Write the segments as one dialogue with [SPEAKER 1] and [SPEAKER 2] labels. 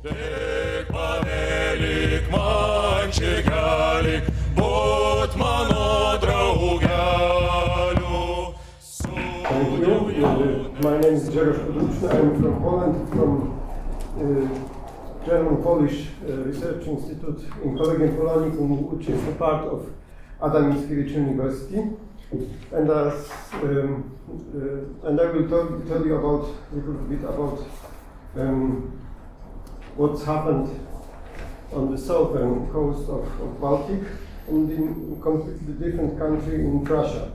[SPEAKER 1] My name is I'm from Poland, from German-Polish Research Institute in Kolberg, which is a part of Adam Mickiewicz University. And I will tell you about a little bit about what's happened on the southern coast of Baltic and in a completely different country in Prussia.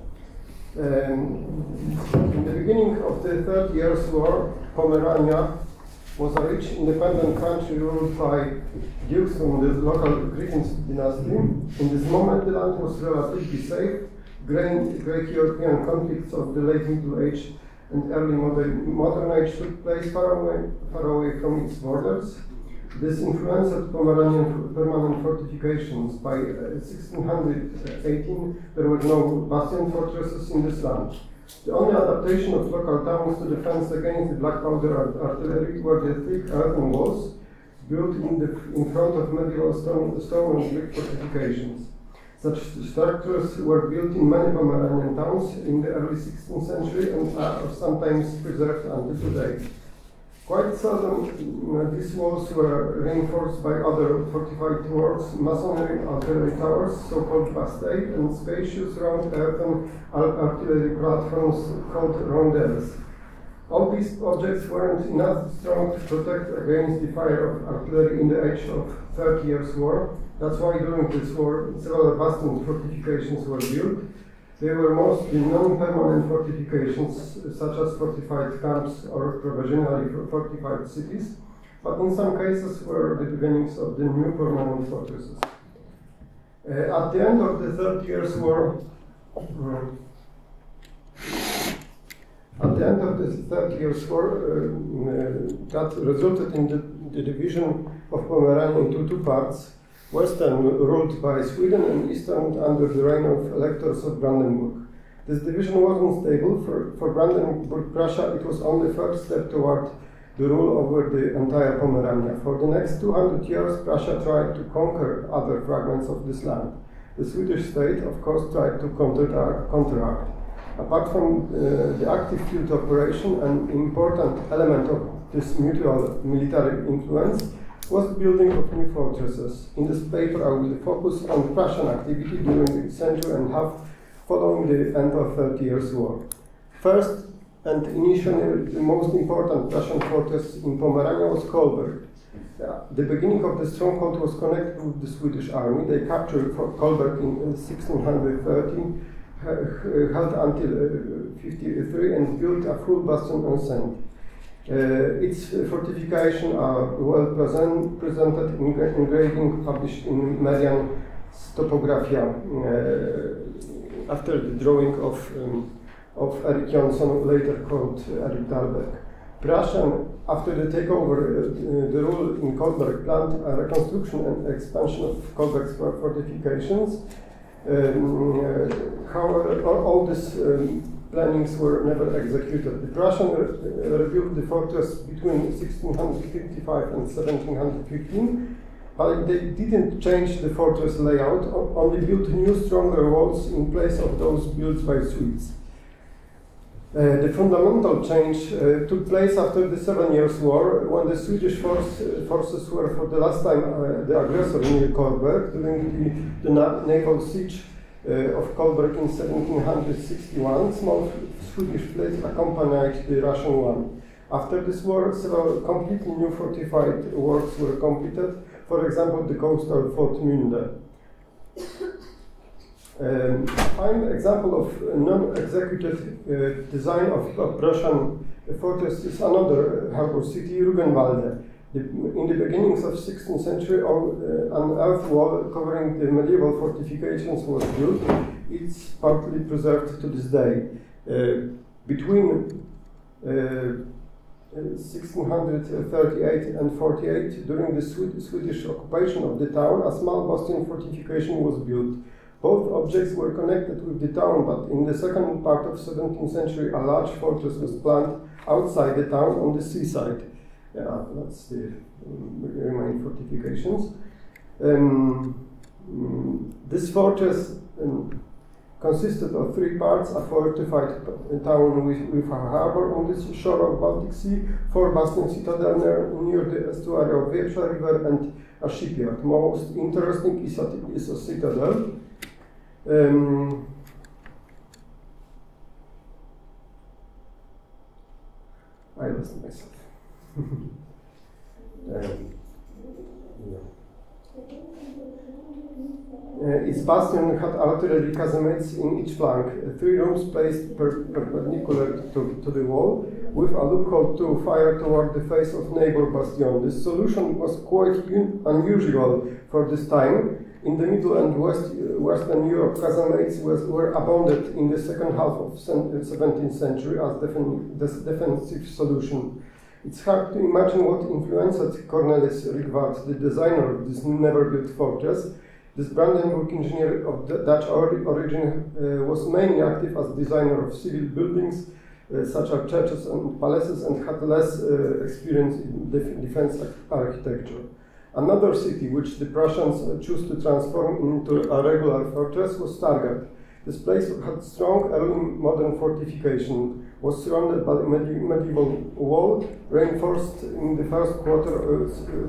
[SPEAKER 1] In the beginning of the 30 Years' War, Pomerania was a rich independent country ruled by dukes from the local Griffins dynasty. In this moment, the land was relatively safe. Great European conflicts of the late Middle Age and early modern age took place far away from its borders. This influenced Pomeranian permanent fortifications. By 1618, there were no bastion fortresses in this land. The only adaptation of local towns to defense against the black powder artillery were the thick earthen walls built in front of medieval stone and brick fortifications. Such structures were built in many Pomeranian towns in the early 16th century and are sometimes preserved until today. Quite seldom, these walls were reinforced by other fortified works, masonry, artillery towers, so-called bastide, and spacious round earthen artillery platforms called rondels. All these objects weren't enough strong to protect against the fire of artillery in the age of 30 Years' War. That's why during this war, several bastion fortifications were built. They were mostly non-permanent fortifications, such as fortified camps or provisionally fortified cities, but in some cases were the beginnings of the new permanent fortresses. At the end of the 30 Years' War, that resulted in the division of Pomerania into two parts. Western ruled by Sweden and Eastern under the reign of electors of Brandenburg. This division wasn't stable. For Brandenburg Prussia, it was only the first step toward the rule over the entire Pomerania. For the next 200 years, Prussia tried to conquer other fragments of this land. The Swedish state, of course, tried to counteract. Apart from the active field operation, an important element of this mutual military influence was the building of new fortresses. In this paper, I will focus on Prussian activity during the century and a half following the end of 30 Years' War. First, and initially the most important Prussian fortress in Pomerania was Kolberg. The beginning of the stronghold was connected with the Swedish army. They captured Kolberg in 1630, held until 1553, and built a full bastion enceinte. Its fortifications are well presented in engraving published in Marian Topographia after the drawing of Erik Jonsson, later called Erik Dahlberg. Prussia, after the takeover the rule in Kolberg, planned a reconstruction and expansion of Kolberg's fortifications. However, all these plannings were never executed. The Prussians rebuilt the fortress between 1655 and 1715, but they didn't change the fortress layout, only built new, stronger walls in place of those built by Swedes. The fundamental change took place after the 7 Years' War, when the Swedish forces were for the last time the aggressor near Kolberg during the naval siege of Kolberg in 1761. Small Swedish fleet accompanied the Russian one. After this war, several completely new fortified works were completed, for example, the coastal Swinemünde. A fine example of non-executed design of Prussian fortress is another harbour city, Rügenwalde. In the beginnings of 16th century, an earth wall covering the medieval fortifications was built. It's partly preserved to this day. Between 1638 and 48, during the Swedish occupation of the town, a small bastion fortification was built. Both objects were connected with the town, but in the second part of 17th century, a large fortress was planned outside the town on the seaside. That's the remaining fortifications. This fortress consisted of 3 parts: a fortified town with a harbor on the shore of Baltic Sea, 4 bastion citadel near the estuary of Viercha River, and a shipyard. Most interesting is a citadel. I lost myself. Its bastion had artillery casemates in each flank, 3 rooms placed perpendicular to the wall, with a loophole to fire toward the face of neighbor bastion. This solution was quite unusual for this time. In the Middle and Western Europe, casemates were abundant in the second half of the 17th century as defensive solution. It's hard to imagine what influenced Cornelis Rügenwalde, the designer of this never-built fortress. This Brandenburg engineer of Dutch origin was mainly active as designer of civil buildings, such as churches and palaces, and had less experience in defense architecture. Another city which the Prussians chose to transform into a regular fortress was Stargard. This place had strong early modern fortification, was surrounded by a medieval wall, reinforced in the first quarter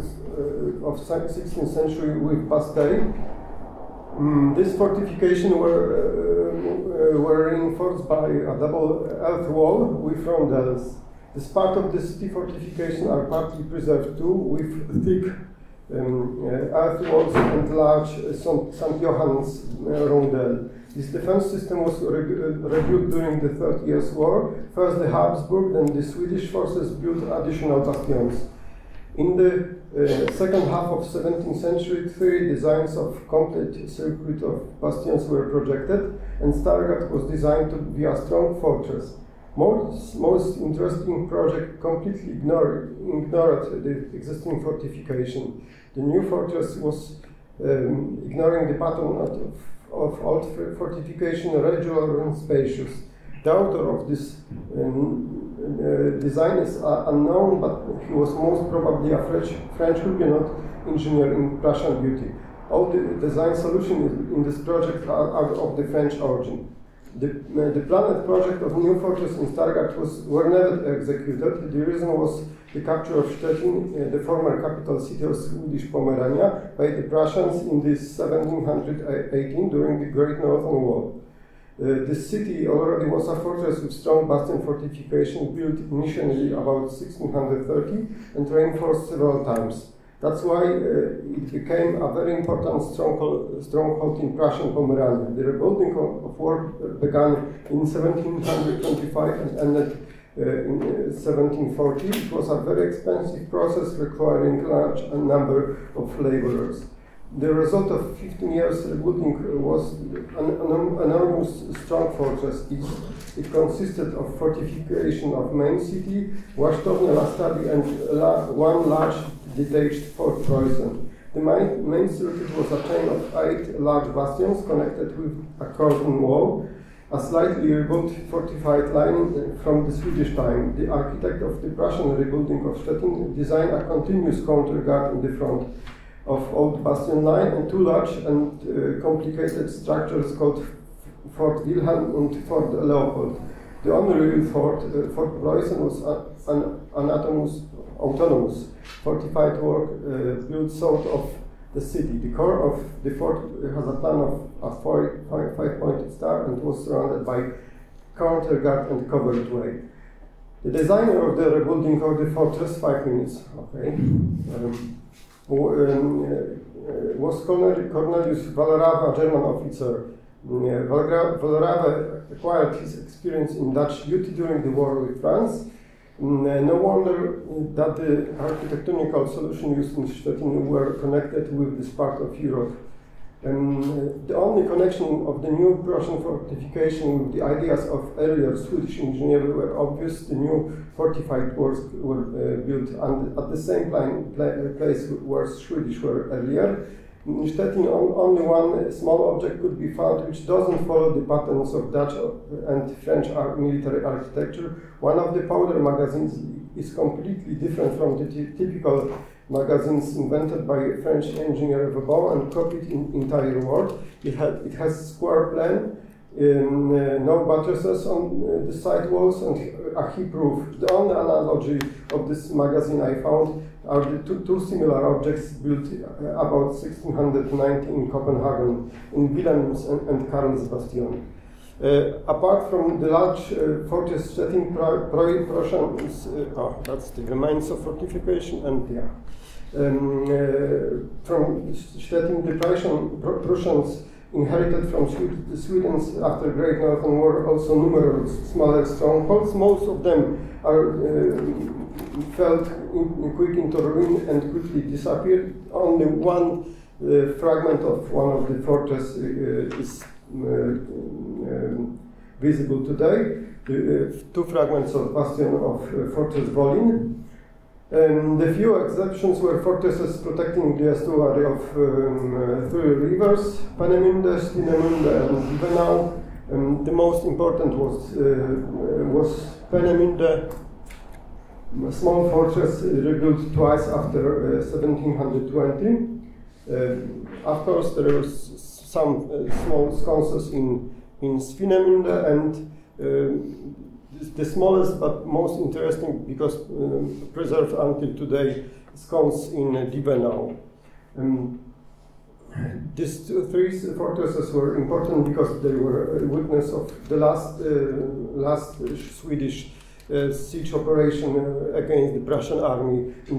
[SPEAKER 1] of 16th century with bastei. This fortification were reinforced by a double earth wall with rondels. This part of the city fortification are partly preserved too, with thick earth walls and large St. Johann's rondel. This defense system was rebuilt during the 30 Years' War. First the Habsburg, then the Swedish forces built additional bastions. In the second half of 17th century, 3 designs of complete circuit of bastions were projected, and Stargard was designed to be a strong fortress. Most interesting project completely ignored the existing fortification. The new fortress was ignoring the pattern of old fortification, regular and spacious. The author of this design is unknown, but he was most probably a French Huguenot engineer in Prussian beauty. All the design solutions in this project are of the French origin. The planned project of new fortress in Stargard were never executed. The reason was the capture of Stettin, the former capital city of Swedish Pomerania, by the Prussians in 1718 during the Great Northern War. This city already was a fortress with strong bastion fortification built initially about 1630 and reinforced several times. That's why it became a very important stronghold in Prussian Pomerania. The rebuilding of war began in 1725 and ended in 1740. It was a very expensive process requiring a large number of laborers. The result of 15 years rebuilding was an enormous strong fortress. It consisted of fortification of main city, Warsztownia, Lastadi, and one large detached Fort Preußen. The main circuit was a chain of 8 large bastions connected with a cordon wall, a slightly rebuilt fortified line from the Swedish time. The architect of the Prussian rebuilding of Stettin designed a continuous counterguard in the front of old bastion line and 2 large and complicated structures called Fort Wilhelm and Fort Leopold. The only real fort, Fort Preußen, was an autonomous fortified work built south of the city. The core of the fort has a plan of a 5-pointed star and was surrounded by counterguard and covered way. The designer of the rebuilding of the fortress, 5 minutes, okay, was Cornelius Vallerava, a German officer. Vallerava acquired his experience in Dutch beauty during the war with France. No wonder that the architectonical solutions used in Stettin were connected with this part of Europe. The only connection of the new Prussian fortification with the ideas of earlier Swedish engineers were obvious. The new fortified works were built at the same place where Swedish were earlier. In Stettin, only one small object could be found which doesn't follow the patterns of Dutch and French military architecture. One of the powder magazines is completely different from the typical magazines invented by French engineer Vauban and copied in entire world. It has square plan, no buttresses on the side walls, and a heap roof. The only analogy of this magazine I found are the two similar objects built about 1690 in Copenhagen, in Wilhelm's and Karl's bastion. Apart from the large fortress Stettin, Prussians, that's the remains of fortification, and from Stettin, the Prussians inherited from Sweden after Great Northern War also numerous smaller strongholds. Most of them are fell quick into ruin and quickly disappeared. Only one fragment of one of the fortresses is visible today. Two fragments of bastion of Fortress Wolin. The few exceptions were fortresses protecting the estuary of three rivers, Swinemünde, Swinemünde and Divenau. The most important was Swinemünde, a small fortress rebuilt twice after 1720. Afterwards, there were some small sconces in Swinemünde, and the smallest but most interesting, because preserved until today, sconce in Divenau. These three fortresses were important because they were a witness of the last Swedish siege operation against the Prussian army in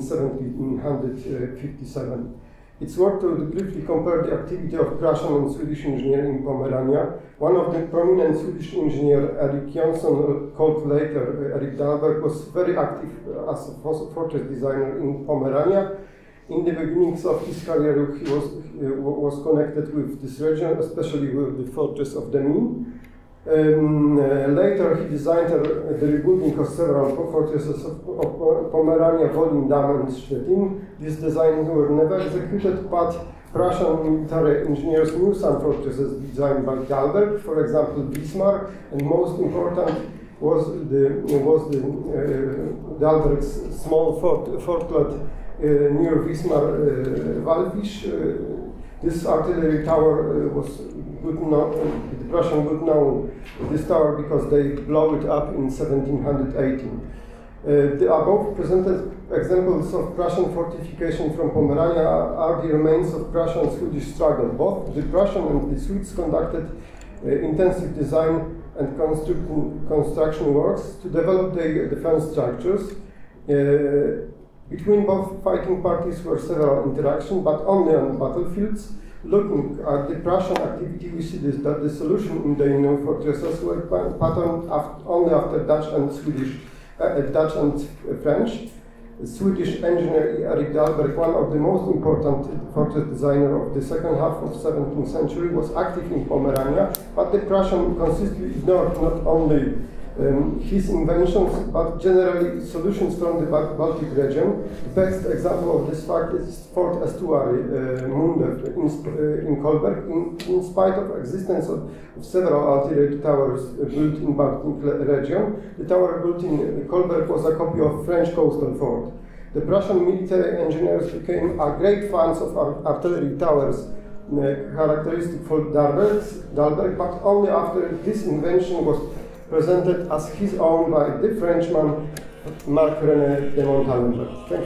[SPEAKER 1] 1757. It's worth to briefly compare the activity of Prussian and Swedish engineering in Pomerania. One of the prominent Swedish engineer, Erik Jonsson, called later Erik Dahlberg, was very active as a fortress designer in Pomerania. In the beginnings of his career, he was connected with this region, especially with the fortress of Demmin. Later, he designed the rebuilding of several fortresses of Pomerania, Wolin, Damm, and Stettin. These designs were never executed, but Prussian military engineers knew some fortresses designed by Dahlberg, for example, Wismar, and most important was Dahlberg's small fortlet near Wismar, Walfisch. This artillery tower was good known, the Prussian would know this tower because they blew it up in 1718. The above presented examples of Prussian fortification from Pomerania are the remains of Prussian-Swedish struggle. Both the Prussian and the Swedes conducted intensive design and construction works to develop their defense structures. Between both fighting parties were several interactions, but only on battlefields. Looking at the Prussian activity, we see that the solution in the new fortresses were patterned only after Dutch and French. The Swedish engineer Erik Dahlberg, one of the most important fortress designers of the second half of the 17th century, was active in Pomerania, but the Prussian consistently ignored not only his inventions, but generally solutions from the Baltic region. The best example of this fact is Fort Estuary, Munde, in Kolberg. In spite of existence of several artillery towers built in Baltic region, the tower built in Kolberg was a copy of French coastal fort. The Prussian military engineers became great fans of artillery towers, characteristic for Dahlberg, but only after this invention was presented as his own by the Frenchman Marc-René de Montalembert. Thank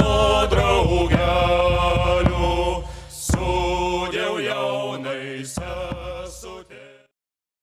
[SPEAKER 1] you.